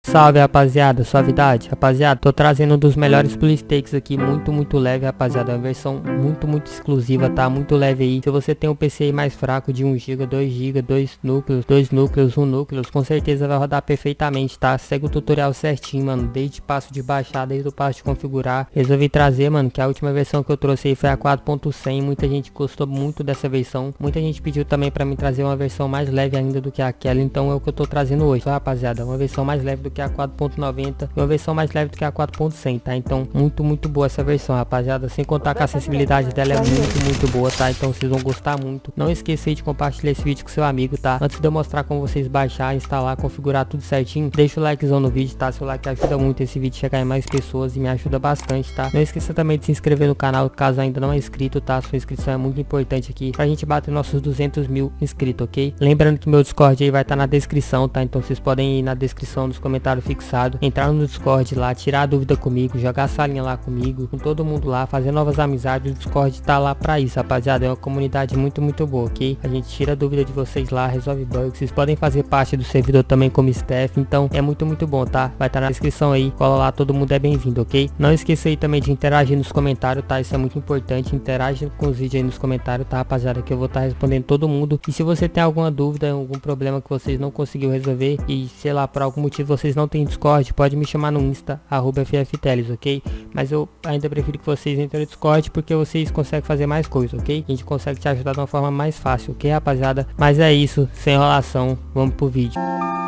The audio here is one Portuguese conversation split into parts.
Salve rapaziada, suavidade. Rapaziada, tô trazendo um dos melhores BlueStacks aqui, muito leve, rapaziada. Uma versão muito exclusiva, tá? Muito leve aí. Se você tem um PC aí mais fraco de 1 GB, 2 GB, 2 núcleos, 1 núcleo, com certeza vai rodar perfeitamente, tá? Segue o tutorial certinho, mano. Desde passo de baixar, desde o passo de configurar. Resolvi trazer, mano, que a última versão que eu trouxe aí foi a 4.100. Muita gente gostou muito dessa versão. Muita gente pediu também pra mim trazer uma versão mais leve ainda do que aquela. Então é o que eu tô trazendo hoje, tá, rapaziada? Uma versão mais leve do que a 4.90 e uma versão mais leve do que a 4.100, tá? Então muito boa essa versão, rapaziada, sem contar que a acessibilidade dela é muito boa, tá? Então vocês vão gostar muito. Não esqueça aí de compartilhar esse vídeo com seu amigo, tá? Antes de eu mostrar como vocês baixar, instalar, configurar tudo certinho, deixa o likezão no vídeo, tá? Seu like ajuda muito esse vídeo chegar em mais pessoas e me ajuda bastante, tá? Não esqueça também de se inscrever no canal caso ainda não é inscrito, tá? Sua inscrição é muito importante aqui pra gente bater nossos 200 mil inscritos, ok? Lembrando que meu Discord aí vai estar na descrição, tá? Então vocês podem ir na descrição dos comentários fixado, entrar no Discord lá, tirar a dúvida comigo, jogar salinha lá comigo, com todo mundo lá, fazer novas amizades. O Discord tá lá pra isso, rapaziada. É uma comunidade muito boa, ok? A gente tira a dúvida de vocês lá, resolve bugs. Vocês podem fazer parte do servidor também como staff, então é muito bom, tá? Vai estar na descrição aí, cola lá, todo mundo é bem-vindo, ok? Não esqueça aí também de interagir nos comentários, tá? Isso é muito importante, interage com os vídeos aí nos comentários, tá, rapaziada? Que eu vou estar respondendo todo mundo. E se você tem alguma dúvida, algum problema que vocês não conseguiu resolver e sei lá, por algum motivo vocês não tem Discord, pode me chamar no Insta, @ffteles, ok? Mas eu ainda prefiro que vocês entrem no Discord porque vocês conseguem fazer mais coisas, ok? A gente consegue te ajudar de uma forma mais fácil, ok, rapaziada? Mas é isso, sem enrolação, vamos pro vídeo.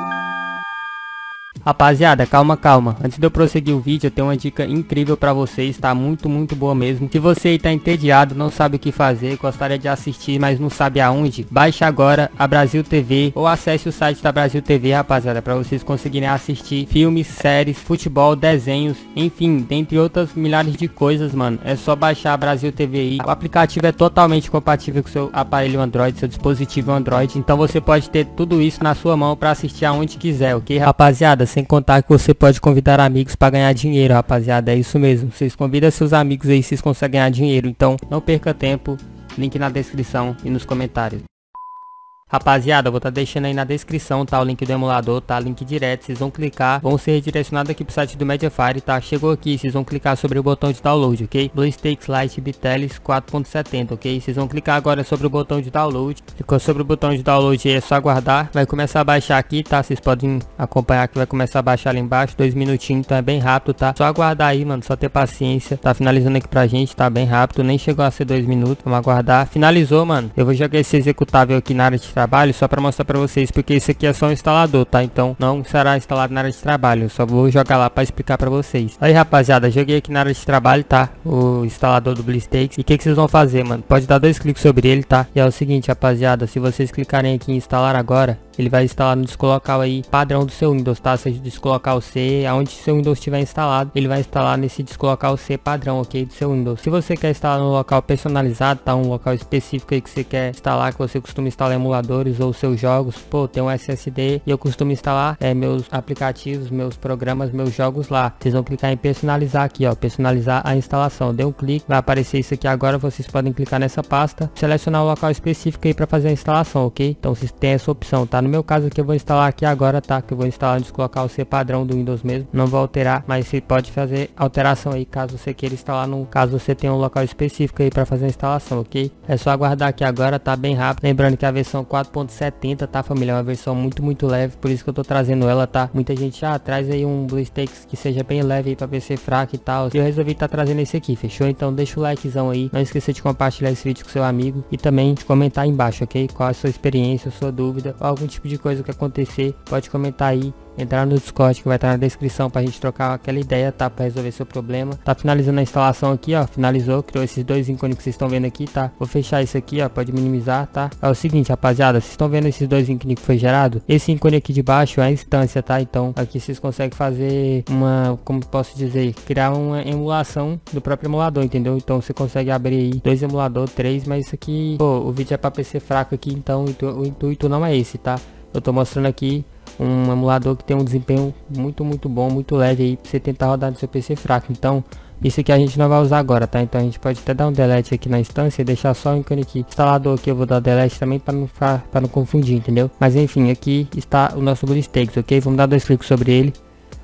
Rapaziada, calma. Antes de eu prosseguir o vídeo, eu tenho uma dica incrível pra vocês, tá? Muito boa mesmo. Se você aí tá entediado, não sabe o que fazer, gostaria de assistir, mas não sabe aonde, baixe agora a Brasil TV ou acesse o site da Brasil TV, rapaziada, pra vocês conseguirem assistir filmes, séries, futebol, desenhos, enfim, dentre outras milhares de coisas, mano. É só baixar a Brasil TV aí. O aplicativo é totalmente compatível com seu aparelho Android, seu dispositivo Android, então você pode ter tudo isso na sua mão pra assistir aonde quiser, ok, rapaziada? Sem contar que você pode convidar amigos para ganhar dinheiro, rapaziada. É isso mesmo. Vocês convidam seus amigos aí, vocês conseguem ganhar dinheiro. Então não perca tempo. Link na descrição e nos comentários. Rapaziada, eu vou estar deixando aí na descrição, tá? O link do emulador, tá? Link direto, vocês vão clicar, vão ser redirecionados aqui pro site do Mediafire, tá? Chegou aqui, vocês vão clicar sobre o botão de download, ok? BlueStacks Lite Biteles 4.70, ok? Vocês vão clicar agora sobre o botão de download. Clicou sobre o botão de download aí, é só aguardar. Vai começar a baixar aqui, tá? Vocês podem acompanhar que vai começar a baixar ali embaixo, 2 minutinhos, então é bem rápido, tá? Só aguardar aí, mano, só ter paciência. Tá finalizando aqui pra gente, tá? Bem rápido, nem chegou a ser 2 minutos, vamos aguardar. Finalizou, mano. Eu vou jogar esse executável aqui na área de trabalho só para mostrar para vocês, porque isso aqui é só um instalador, tá? Então não será instalado na área de trabalho, eu só vou jogar lá para explicar para vocês. Aí, rapaziada, joguei aqui na área de trabalho, tá? O instalador do BlueStacks. E o que vocês vão fazer, mano? Pode dar 2 cliques sobre ele, tá? E é o seguinte, rapaziada, se vocês clicarem aqui em instalar agora, ele vai instalar no disco local aí padrão do seu Windows, tá? Seja disco local C, aonde seu Windows estiver instalado, ele vai instalar nesse disco local C padrão, ok? Do seu Windows. Se você quer instalar no local personalizado, tá? Um local específico aí que você quer instalar, que você costuma instalar emuladores ou seus jogos, pô, tem um SSD e eu costumo instalar meus aplicativos, meus programas, meus jogos lá. Vocês vão clicar em personalizar aqui, ó, personalizar a instalação. Dê um clique, vai aparecer isso aqui agora, vocês podem clicar nessa pasta, selecionar o local específico aí para fazer a instalação, ok? Então vocês têm essa opção, tá? No meu caso aqui eu vou instalar aqui agora, tá? Que eu vou instalar no disco local C padrão do Windows mesmo, não vou alterar, mas você pode fazer alteração aí caso você queira instalar, no caso você tenha um local específico aí para fazer a instalação, ok? É só aguardar aqui agora, tá? Bem rápido. Lembrando que a versão 4.70, tá, família? É uma versão muito leve, por isso que eu tô trazendo ela, tá? Muita gente já traz aí um BlueStacks que seja bem leve aí pra PC fraco e tal, e eu resolvi tá trazendo esse aqui, fechou? Então deixa o likezão aí, não esqueça de compartilhar esse vídeo com seu amigo e também de comentar aí embaixo, ok? Qual é a sua experiência, a sua dúvida, ou algum tipo de coisa que acontecer, pode comentar aí. Entrar no Discord que vai estar na descrição pra gente trocar aquela ideia, tá? Pra resolver seu problema. Tá finalizando a instalação aqui, ó. Finalizou, criou esses 2 ícones que vocês estão vendo aqui, tá? Vou fechar isso aqui, ó. Pode minimizar, tá? É o seguinte, rapaziada. Vocês estão vendo esses 2 ícones que foi gerado? Esse ícone aqui de baixo é a instância, tá? Então aqui vocês conseguem fazer uma, como posso dizer, criar uma emulação do próprio emulador, entendeu? Então você consegue abrir aí 2 emuladores, 3, mas isso aqui, pô, o vídeo é pra PC fraco aqui, então o intuito não é esse, tá? Eu tô mostrando aqui um emulador que tem um desempenho muito bom, muito leve aí pra você tentar rodar no seu PC fraco. Então isso aqui a gente não vai usar agora, tá? Então a gente pode até dar um delete aqui na instância e deixar só o ícone aqui. Instalador aqui eu vou dar delete também para não confundir, entendeu? Mas enfim, aqui está o nosso BlueStacks, ok? Vamos dar 2 cliques sobre ele.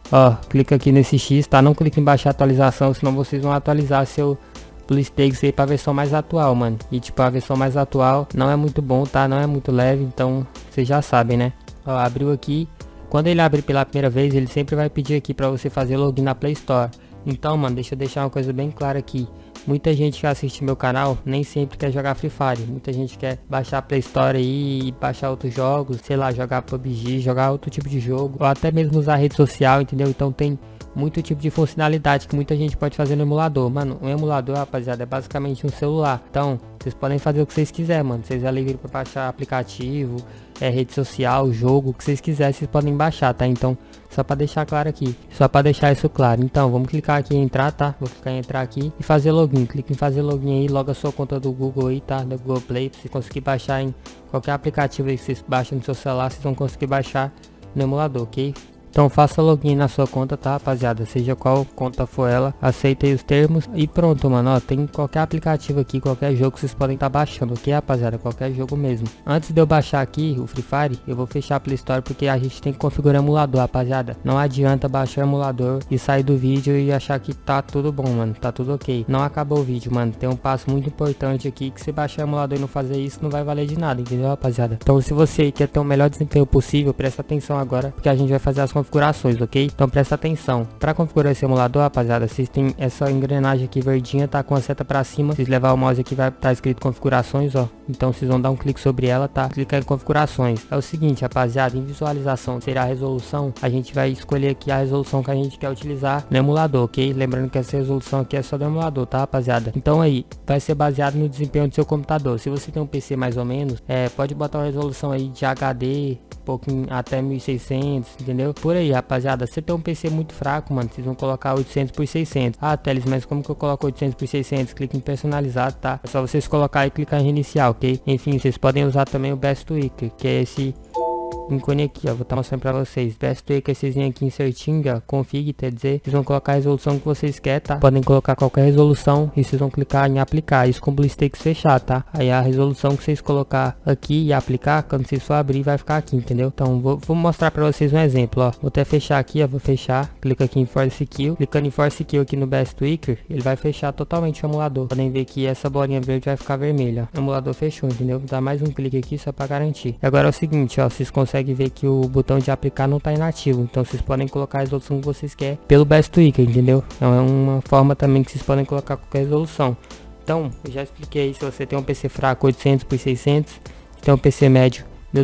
Ó, clica aqui nesse X, tá? Não clica em baixar atualização, senão vocês vão atualizar seu BlueStacks aí pra versão mais atual, mano. E tipo, a versão mais atual não é muito bom, tá? Não é muito leve, então vocês já sabem, né? Ó, abriu aqui. Quando ele abrir pela primeira vez, ele sempre vai pedir aqui pra você fazer login na Play Store. Então, mano, deixa eu deixar uma coisa bem clara aqui. Muita gente que assiste meu canal nem sempre quer jogar Free Fire. Muita gente quer baixar a Play Store aí e baixar outros jogos, sei lá, jogar PUBG, jogar outro tipo de jogo, ou até mesmo usar rede social, entendeu? Então tem muito tipo de funcionalidade que muita gente pode fazer no emulador. Mano, um emulador, rapaziada, é basicamente um celular. Então, vocês podem fazer o que vocês quiserem, mano. Vocês é livre para baixar aplicativo, rede social, jogo, o que vocês quiserem, vocês podem baixar, tá? Então, só para deixar claro aqui, só para deixar isso claro. Então, vamos clicar aqui em entrar, tá? Vou clicar em entrar aqui e fazer login. Clique em fazer login aí, loga a sua conta do Google aí, tá? Do Google Play, pra você conseguir baixar em qualquer aplicativo aí que vocês baixam no seu celular, vocês vão conseguir baixar no emulador, ok? Então faça login na sua conta, tá, rapaziada? Seja qual conta for ela, aceita aí os termos e pronto, mano. Ó, tem qualquer aplicativo aqui, qualquer jogo que vocês podem estar baixando, ok, rapaziada? Qualquer jogo mesmo. Antes de eu baixar aqui o Free Fire, eu vou fechar a Play Store porque a gente tem que configurar o emulador, rapaziada. Não adianta baixar o emulador e sair do vídeo e achar que tá tudo bom, mano. Tá tudo ok. Não acabou o vídeo, mano. Tem um passo muito importante aqui que se baixar o emulador e não fazer isso, não vai valer de nada, entendeu, rapaziada? Então se você quer ter o melhor desempenho possível, presta atenção agora, porque a gente vai fazer as configurações, ok? Então presta atenção. Para configurar esse emulador, rapaziada, vocês têm essa engrenagem aqui verdinha, tá com a seta para cima. Vocês levar o mouse aqui, vai estar escrito configurações, ó. Então vocês vão dar um clique sobre ela, tá? Clicar em configurações. É o seguinte, rapaziada, em visualização será a resolução. A gente vai escolher aqui a resolução que a gente quer utilizar no emulador, ok? Lembrando que essa resolução aqui é só do emulador, tá, rapaziada? Então aí, vai ser baseado no desempenho do seu computador. Se você tem um PC mais ou menos, pode botar uma resolução aí de HD, pouquinho até 1600, entendeu? Por aí, rapaziada. Você tem um PC muito fraco, mano, vocês vão colocar 800 por 600. Ah, Teles, mas como que eu coloco 800 por 600? Clique em personalizado, tá? É só vocês colocar e clicar em reiniciar, ok? Enfim, vocês podem usar também o Best Tweaker, que é esse ícone aqui, ó, vou estar mostrando pra vocês. Best Tweaker, vocês vêm aqui em certinho, ó, config, quer dizer, vocês vão colocar a resolução que vocês querem, tá? Podem colocar qualquer resolução e vocês vão clicar em aplicar, isso com o BlueStacks fechado, tá? Aí a resolução que vocês colocar aqui e aplicar, quando vocês for abrir, vai ficar aqui, entendeu? Então, vou mostrar pra vocês um exemplo, ó. Vou até fechar aqui, ó, vou fechar, clica aqui em Force Kill, clicando em Force Kill aqui no Best Tweaker, ele vai fechar totalmente o emulador. Podem ver que essa bolinha verde vai ficar vermelha, ó. O emulador fechou, entendeu? Vou dar mais um clique aqui só pra garantir. E agora é o seguinte, ó, vocês conseguem ver que o botão de aplicar não tá inativo, então vocês podem colocar a resolução que vocês querem pelo Best Tweaker, entendeu? É uma forma também que vocês podem colocar qualquer resolução. Então, eu já expliquei, se você tem um PC fraco 800 por 600, se tem um PC médio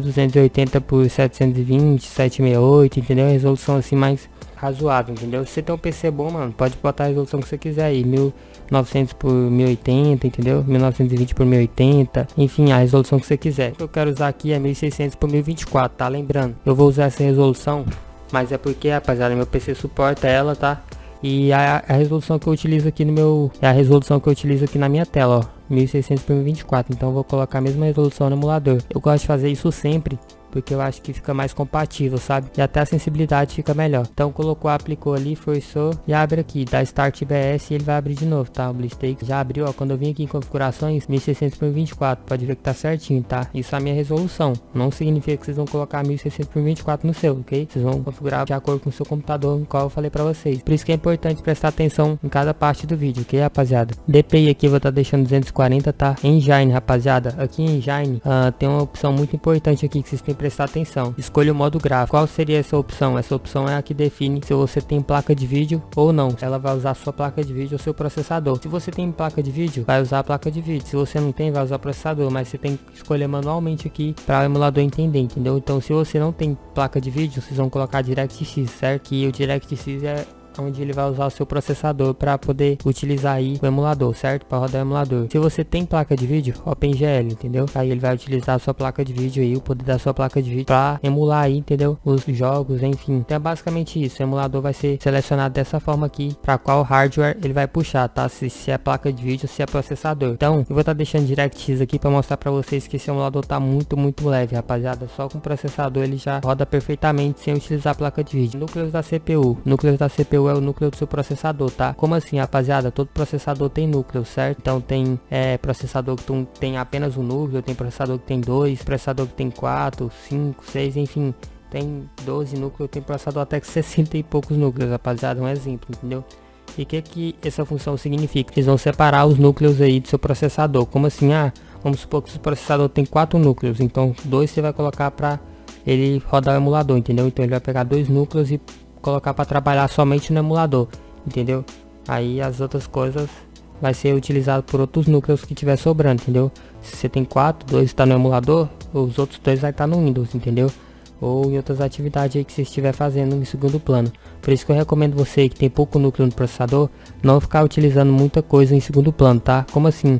1280 por 720, 768, entendeu? Resolução assim mais razoável, entendeu? Se você tem um PC bom, mano, pode botar a resolução que você quiser aí, 1900 por 1080, entendeu? 1920 por 1080, enfim, a resolução que você quiser. O que eu quero usar aqui é 1600 por 1024, tá? Lembrando, eu vou usar essa resolução, mas é porque, rapaziada, meu PC suporta ela, tá? E a resolução que eu utilizo aqui no meu, é a resolução que eu utilizo aqui na minha tela, ó, 1600 por 1024, então eu vou colocar a mesma resolução no emulador. Eu gosto de fazer isso sempre, porque eu acho que fica mais compatível, sabe? E até a sensibilidade fica melhor. Então colocou, aplicou ali, forçou e abre aqui, dá Start BS e ele vai abrir de novo, tá? O BlueStacks já abriu, ó, quando eu vim aqui em configurações, 1600 por 24, pode ver que tá certinho, tá? Isso é a minha resolução, não significa que vocês vão colocar 1600 por 24 no seu, ok? Vocês vão configurar de acordo com o seu computador, no qual eu falei pra vocês. Por isso que é importante prestar atenção em cada parte do vídeo, ok, rapaziada? DPI aqui eu vou estar deixando 240, tá? Engine, rapaziada, aqui em Engine tem uma opção muito importante aqui que vocês têm que prestar atenção. Escolha o modo gráfico. Qual seria essa opção? Essa opção é a que define se você tem placa de vídeo ou não. Ela vai usar a sua placa de vídeo ou seu processador. Se você tem placa de vídeo, vai usar a placa de vídeo. Se você não tem, vai usar o processador. Mas você tem que escolher manualmente aqui para o emulador entender, entendeu? Então, se você não tem placa de vídeo, vocês vão colocar DirectX, certo? Que o DirectX é onde ele vai usar o seu processador para poder utilizar aí o emulador, certo? Para rodar o emulador. Se você tem placa de vídeo, OpenGL, entendeu? Aí ele vai utilizar a sua placa de vídeo aí, o poder da sua placa de vídeo para emular aí, entendeu? Os jogos, enfim. Então é basicamente isso. O emulador vai ser selecionado dessa forma aqui, para qual hardware ele vai puxar, tá? Se é placa de vídeo, se é processador. Então, eu vou estar deixando DirectX aqui para mostrar para vocês que esse emulador tá muito leve, rapaziada. Só com o processador ele já roda perfeitamente sem utilizar a placa de vídeo. Núcleos da CPU. Núcleos da CPU é o núcleo do seu processador, tá? Como assim, rapaziada? Todo processador tem núcleo, certo? Então tem processador que tem apenas um núcleo, tem processador que tem 2, processador que tem 4, 5, 6, enfim. tem 12 núcleos, tem processador até que 60 e poucos núcleos, rapaziada, um exemplo, entendeu? E o que essa função significa? Eles vão separar os núcleos aí do seu processador. Como assim? Vamos supor que o processador tem 4 núcleos, então 2 você vai colocar para ele rodar o emulador, entendeu? Então ele vai pegar 2 núcleos e colocar para trabalhar somente no emulador, entendeu? Aí as outras coisas vai ser utilizado por outros núcleos que tiver sobrando, entendeu? Se você tem 4, 2 está no emulador, os outros 2 vai estar no Windows, entendeu? Ou em outras atividades aí que você estiver fazendo em segundo plano. Por isso que eu recomendo você que tem pouco núcleo no processador, não ficar utilizando muita coisa em segundo plano, tá? Como assim?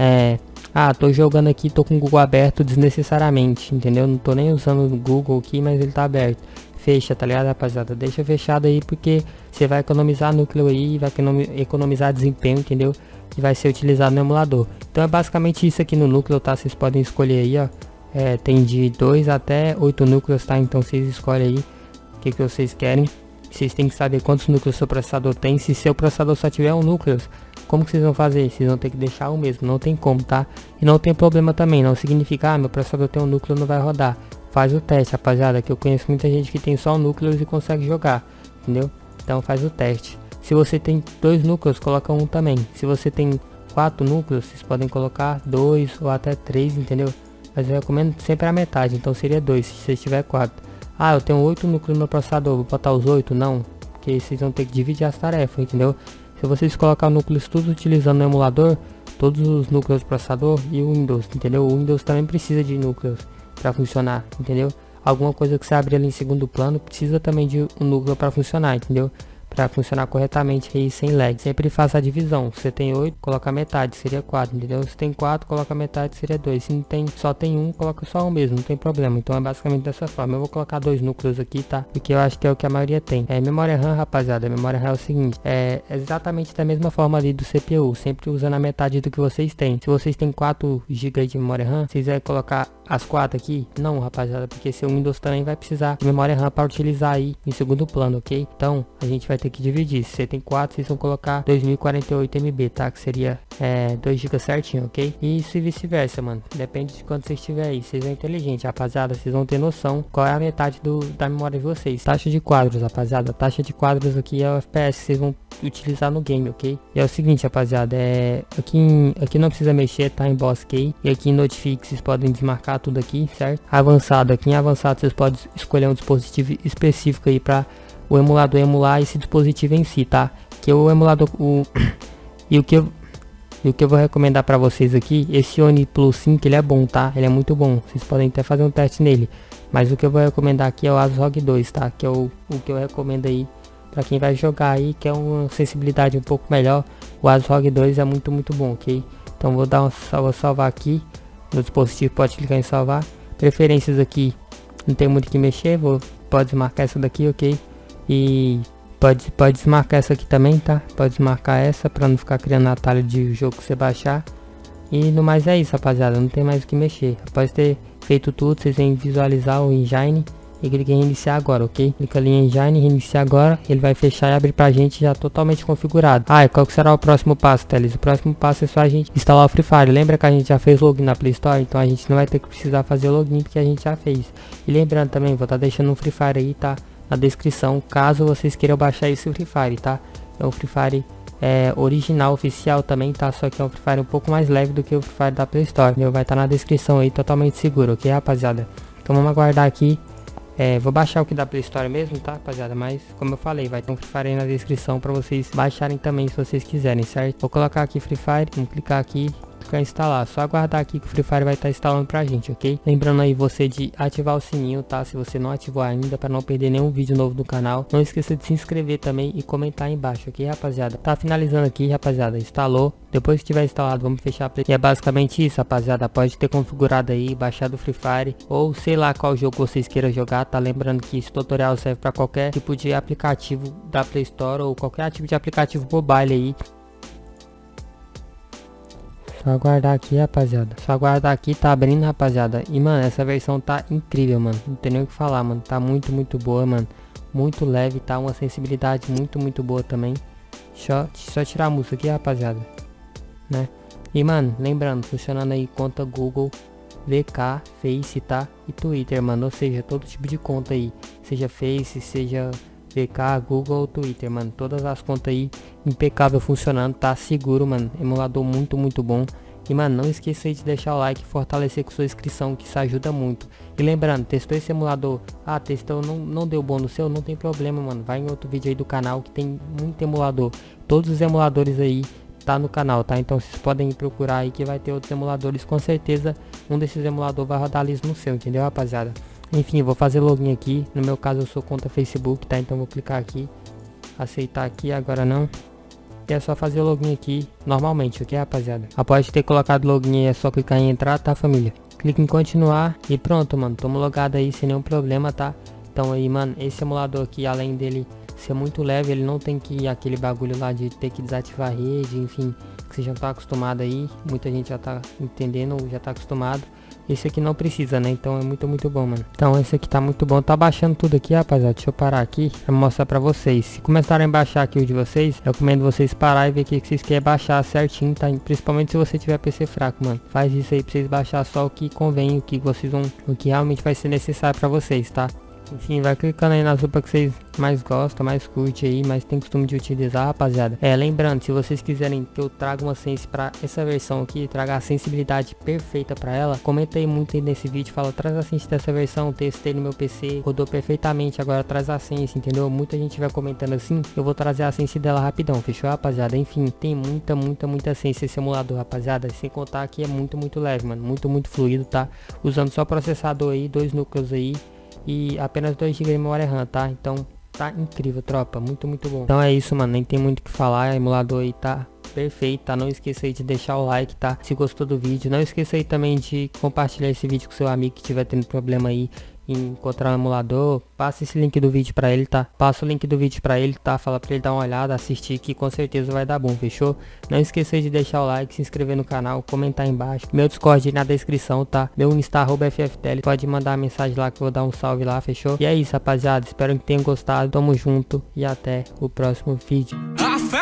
Tô jogando aqui, tô com o Google aberto desnecessariamente, entendeu? Não tô nem usando o Google aqui, mas ele tá aberto. Fecha, tá ligado, rapaziada? Deixa fechado aí, porque você vai economizar núcleo aí, vai economizar desempenho, entendeu? Que vai ser utilizado no emulador. Então é basicamente isso aqui no núcleo, tá? Vocês podem escolher aí, ó. Tem de 2 até 8 núcleos, tá? Então vocês escolhem aí o que vocês querem. Vocês têm que saber quantos núcleos seu processador tem. Se seu processador só tiver um núcleo, como que vocês vão fazer? Vocês vão ter que deixar o mesmo, não tem como, tá? E não tem problema também, não significa, meu processador tem um núcleo, não vai rodar. Faz o teste, rapaziada, que eu conheço muita gente que tem só um núcleo e consegue jogar, entendeu? Então faz o teste. Se você tem 2 núcleos, coloca um também. Se você tem 4 núcleos, vocês podem colocar 2 ou até 3, entendeu? Mas eu recomendo sempre a metade, então seria 2 se você tiver 4. Eu tenho 8 núcleos no meu processador, vou botar os 8? Não, porque vocês vão ter que dividir as tarefas, entendeu? Se vocês colocar núcleos todos utilizando no emulador, todos os núcleos do processador e o Windows, entendeu? O Windows também precisa de núcleos para funcionar, entendeu? Alguma coisa que você abrir ali em segundo plano precisa também de um núcleo para funcionar, entendeu? Para funcionar corretamente aí sem lag. Sempre faça a divisão. Se você tem 8, coloca metade, seria 4, entendeu? Se tem 4, coloca metade, seria 2. Se não tem, só tem um, coloca só um mesmo, não tem problema. Então é basicamente dessa forma. Eu vou colocar 2 núcleos aqui, tá? Porque eu acho que é o que a maioria tem. Memória RAM, rapaziada, memória RAM é o seguinte, é exatamente da mesma forma ali do CPU, sempre usando a metade do que vocês têm. Se vocês têm 4 GB de memória RAM, vocês vão colocar as 4 aqui? Não, rapaziada, porque seu Windows também vai precisar de memória RAM para utilizar aí em segundo plano, ok? Então a gente vai ter que dividir. Se você tem 4, vocês vão colocar 2048 MB, tá? Que seria 2 GB certinho, ok? E isso e vice-versa, mano. Depende de quando você estiver aí. Vocês são inteligentes, rapaziada. Vocês vão ter noção qual é a metade da memória de vocês. Taxa de quadros, rapaziada. Taxa de quadros aqui é o FPS que vocês vão utilizar no game, ok? E é o seguinte, rapaziada. Aqui não precisa mexer, tá? Em Boss Key. E aqui em Notifique vocês podem desmarcar tudo aqui, certo? Avançado. Aqui em avançado vocês podem escolher um dispositivo específico aí para o emulador emular esse dispositivo em si, tá? Que o emulador e o que eu vou recomendar para vocês aqui, esse Oni Plus 5, ele é bom, tá? Ele é muito bom. Vocês podem até fazer um teste nele. Mas o que eu vou recomendar aqui é o ASRock 2, tá? Que é o que eu recomendo aí para quem vai jogar aí, que é uma sensibilidade um pouco melhor. O ASRock 2 é muito bom, ok? Então vou salvar aqui no dispositivo, pode clicar em salvar. Preferências aqui, não tem muito o que mexer, pode desmarcar essa daqui, ok? E pode desmarcar essa aqui também, tá? Pode desmarcar essa para não ficar criando atalho de jogo que você baixar. E no mais é isso, rapaziada, não tem mais o que mexer. Após ter feito tudo, vocês vêm visualizar o engine e clique em reiniciar agora, ok? Clica ali em engine, reiniciar agora, ele vai fechar e abrir pra gente já totalmente configurado. E qual que será o próximo passo, Teles? O próximo passo é só a gente instalar o Free Fire. Lembra que a gente já fez login na Play Store? Então a gente não vai ter que precisar fazer login, porque a gente já fez. E lembrando também, vou estar deixando um Free Fire aí, tá? Na descrição, caso vocês queiram baixar esse Free Fire, tá? É um Free Fire original, oficial também, tá? Só que é um Free Fire um pouco mais leve do que o Free Fire da Play Store. Vai estar na descrição aí, totalmente seguro, ok, rapaziada? Então vamos aguardar aqui. Vou baixar o que da Play Store mesmo, tá, rapaziada? Mas, como eu falei, vai ter um Free Fire aí na descrição pra vocês baixarem também, se vocês quiserem, certo? Vou colocar aqui Free Fire, vamos clicar aqui, clicar em instalar. Só aguardar aqui que o Free Fire vai estar instalando pra gente, ok? Lembrando aí você de ativar o sininho, tá? Se você não ativou ainda, pra não perder nenhum vídeo novo do canal. Não esqueça de se inscrever também e comentar aí embaixo, ok, rapaziada? Tá finalizando aqui, rapaziada, instalou. Depois que tiver instalado, vamos fechar a Play. E é basicamente isso, rapaziada. Pode ter configurado aí, baixado o Free Fire, ou sei lá qual jogo vocês queiram jogar, tá? Lembrando que esse tutorial serve para qualquer tipo de aplicativo da Play Store ou qualquer tipo de aplicativo mobile aí. Só aguardar aqui, rapaziada. Só aguardar aqui, tá abrindo, rapaziada. E, mano, essa versão tá incrível, mano. Não tem nem o que falar, mano. Tá muito boa, mano. Muito leve, tá? Uma sensibilidade muito boa também. Só tirar a música aqui, rapaziada, né? E, mano, lembrando, funcionando aí conta Google VK, Face, tá? E Twitter, mano, ou seja, todo tipo de conta aí, seja Face, seja VK, Google ou Twitter, mano, todas as contas aí impecável funcionando, tá seguro, mano, emulador muito bom. E mano, não esqueça aí de deixar o like e fortalecer com sua inscrição, que isso ajuda muito. E lembrando, testou esse emulador, testou, não deu bom no seu, não tem problema, mano, vai em outro vídeo aí do canal que tem muito emulador. Todos os emuladores aí tá no canal, tá? Então vocês podem procurar aí que vai ter outros emuladores, com certeza um desses emuladores vai rodar liso no seu, entendeu, rapaziada? Enfim, vou fazer login aqui, no meu caso eu sou conta Facebook, tá? Então vou clicar aqui, aceitar aqui, agora não. E é só fazer o login aqui normalmente, ok, rapaziada? Após ter colocado login, é só clicar em entrar, tá, família? Clique em continuar e pronto, mano, tamo logado aí sem nenhum problema, tá? Então aí, mano, esse emulador aqui, além dele ser muito leve, ele não tem que aquele bagulho lá de ter que desativar a rede, enfim, que você já tá acostumado aí, muita gente já tá entendendo, já tá acostumado. Esse aqui não precisa, né? Então é muito bom, mano. Então esse aqui tá muito bom. Tá baixando tudo aqui, rapaziada. Deixa eu parar aqui pra mostrar pra vocês. Se começarem a baixar aqui o de vocês, eu recomendo vocês parar e ver o que vocês querem baixar certinho, tá? Principalmente se você tiver PC fraco, mano. Faz isso aí pra vocês baixar só o que convém, o que vocês vão, o que realmente vai ser necessário pra vocês, tá? Enfim, vai clicando aí nas roupas que vocês mais gostam, mais curte aí, mais tem costume de utilizar, rapaziada. Lembrando, se vocês quiserem que eu traga uma sense pra essa versão aqui, traga a sensibilidade perfeita pra ela, comenta aí muito aí nesse vídeo, fala, traz a sense dessa versão, testei no meu PC, rodou perfeitamente, agora traz a sense, entendeu? Muita gente vai comentando assim, eu vou trazer a sense dela rapidão, fechou, rapaziada? Enfim, tem muita sense esse emulador, rapaziada, sem contar que é muito leve, mano, muito fluido, tá? Usando só processador aí, 2 núcleos aí, e apenas 2 GB de memória RAM, tá? Então tá incrível, tropa, muito bom. Então é isso, mano, nem tem muito o que falar, o emulador aí tá perfeito, tá? Não esqueça aí de deixar o like, tá? Se gostou do vídeo, não esqueça aí também de compartilhar esse vídeo com seu amigo que estiver tendo problema aí em encontrar um emulador. Passa esse link do vídeo pra ele, tá? Passa o link do vídeo pra ele, tá? Fala pra ele dar uma olhada, assistir, que com certeza vai dar bom, fechou? Não esqueça aí de deixar o like, se inscrever no canal, comentar aí embaixo. Meu Discord aí na descrição, tá? Meu Insta @FFTL, pode mandar mensagem lá que eu vou dar um salve lá, fechou? E é isso, rapaziada, espero que tenham gostado, tamo junto e até o próximo vídeo.